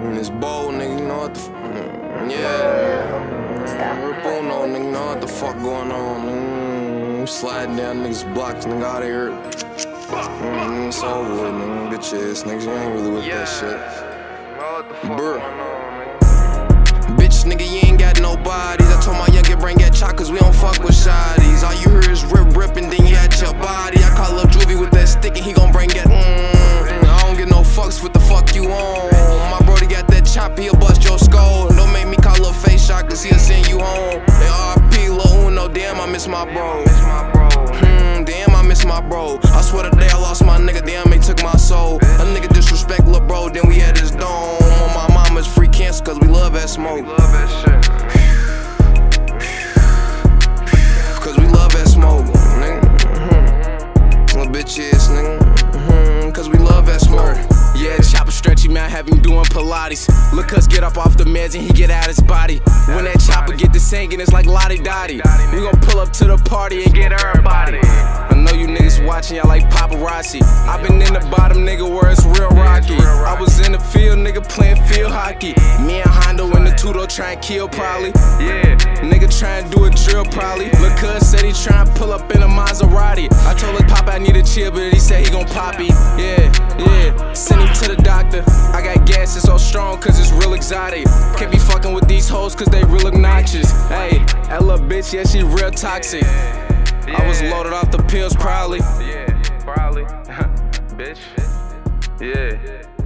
This bold nigga, you know what the Rip Uno, nigga, you know what the fuck going on. Sliding down niggas' blocks, nigga, out of here. It's over with, nigga. Bitch ass niggas, you ain't really with that shit. Brr. Bitch, nigga, you ain't got no bodies. I told my youngin' bring that chalk, cause we don't fuck with shotties. All you hear is rip, and then you at your body. I call up Juvie with that stick, and he gon' bring that I don't get no fucks, what the fuck you on? My brody got that chop, he'll bust your skull. Don't make me call up face shot, cause he'll send you home. And RP, Lil Uno, damn, I miss my bro. Damn, I miss my bro. I swear the day I lost my nigga, damn, they took my soul. A nigga disrespect lil' bro, then we had his dome. On my mama's free cancer, cause we love that smoke. Cause we love that smoke, nigga. Little bitch ass nigga. Cause we love that smoke. Yeah, chopper stretchy, man, have him doing Pilates. Look us get up off the meds and he get out his body. When that chopper get to singing, it's like Lottie Dottie. We gon' pull up to the party and get everybody. I know you niggas watching, y'all like paparazzi. I been in the bottom, nigga, where it's real rocky. I was in the field, nigga, playing field hockey. Me and Hundo in the two-door trying to kill probably. Yeah, nigga trying to do a drill probably. Look, cuz said he trying to pull up in a Maserati. I told his papa I need a chill, but he said he gon' pop it. Yeah, send him to the doctor. I got gas, it's so strong cause it's real exotic. Can't be fucking with these hoes cause they real obnoxious. Hey, that little bitch, yeah, she real toxic. I was loaded off the pills probably. Yeah, probably. Bitch. Yeah.